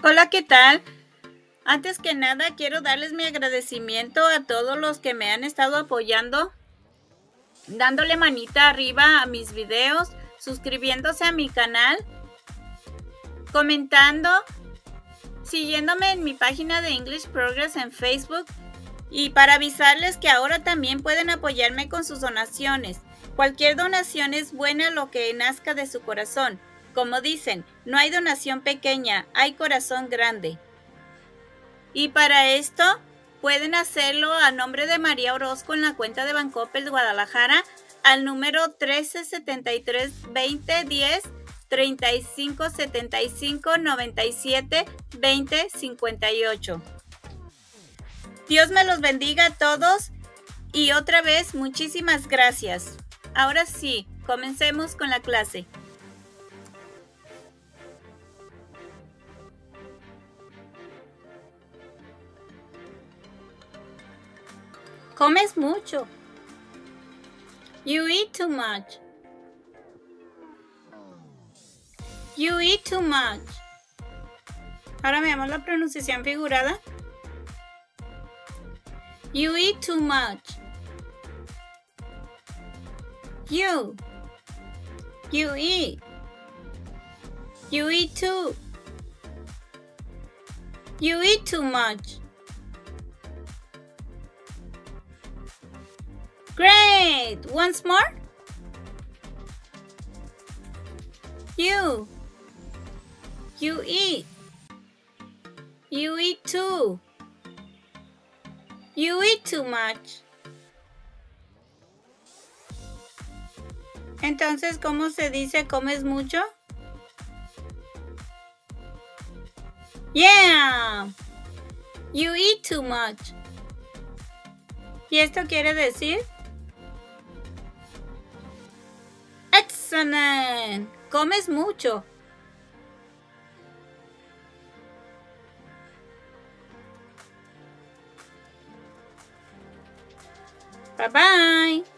Hola, ¿qué tal? Antes que nada, quiero darles mi agradecimiento a todos los que me han estado apoyando, dándole manita arriba a mis videos, suscribiéndose a mi canal, comentando, siguiéndome en mi página de English Progress en Facebook y para avisarles que ahora también pueden apoyarme con sus donaciones. Cualquier donación es buena, lo que nazca de su corazón. Como dicen, no hay donación pequeña, hay corazón grande. Y para esto pueden hacerlo a nombre de María Orozco en la cuenta de Bancoppel Guadalajara al número 1373 2010 35 75 97 20 58. Dios me los bendiga a todos y otra vez muchísimas gracias. Ahora sí, comencemos con la clase. Comes mucho. You eat too much. You eat too much. Ahora veamos la pronunciación figurada. You eat too much. You eat. You eat too. You eat too much. Great! Once more. You eat. You eat too. You eat too much. Entonces, ¿cómo se dice comes mucho? Yeah! You eat too much. ¿Y esto quiere decir? Excellent! Comes mucho. Bye bye.